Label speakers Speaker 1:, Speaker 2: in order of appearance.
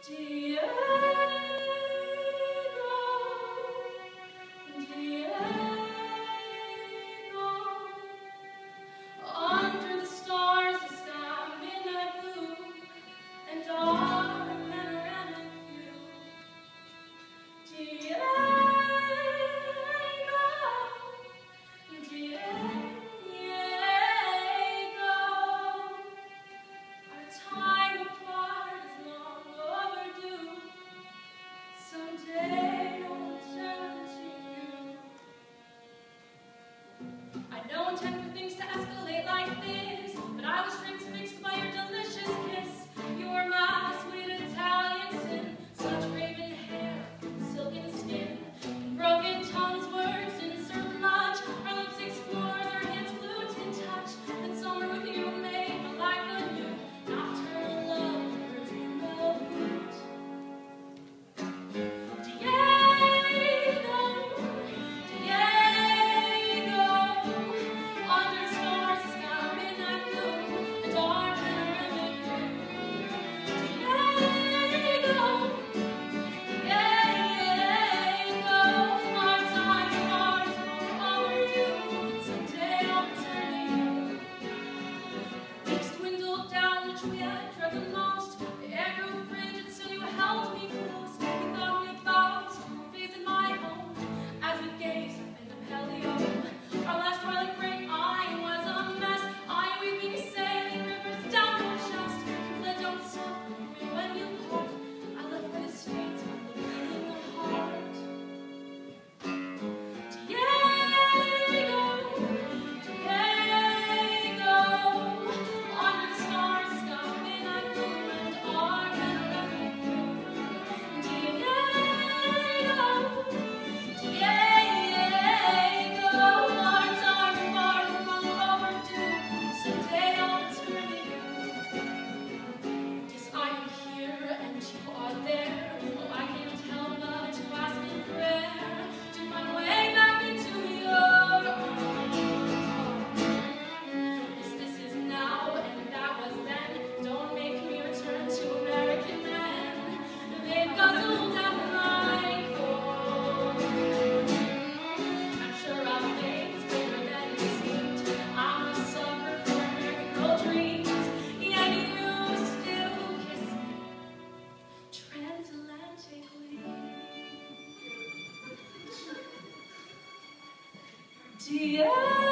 Speaker 1: Under the stars, the sky midnight blue, and our panoramic view. Diego, Diego, our time apart is long overdue. Someday I'll return to you. I don't intend for things to escalate like this, but I was transfixed by your delicious kiss. You were my sweet Italian sin, such raven hair, silken skin, broken tongues, words didn't serve much. Our lips explored, our hands flew in touch. That summer with you made my life anew. Nocturnal love, birds in the boot. Diego, Diego, under the stars, the sky midnight blue, and our panoramic view. Diego, Diego, our time apart is long overdue. Someday I'll return to you. Weeks dwindled down, which we had dread the most. The air grew frigid, so you held me close. We thought we vows to visit my home as we gazed in the paleo. Our last twilight break, I was a mess. I weeping, sailing rivers down your chest. Blood don't suffer when you part. I left for the States with the beat in the heart. Diego, Diego, under the stars, the sky midnight blue, and our panoramic view. Diego, Diego, our time apart is long overdue. Someday I'll return to you. Yes, I am here and you are there. Oh, I can't help but to ask in prayer to find way back into your arms. This is now and that was then. Don't make me return to American men. They've guzzled down my core. I'm sure I'll make it's bigger than it seemed. I'm a sucker for American girl dreams. Yeah, you still kiss me transatlantically. Diego.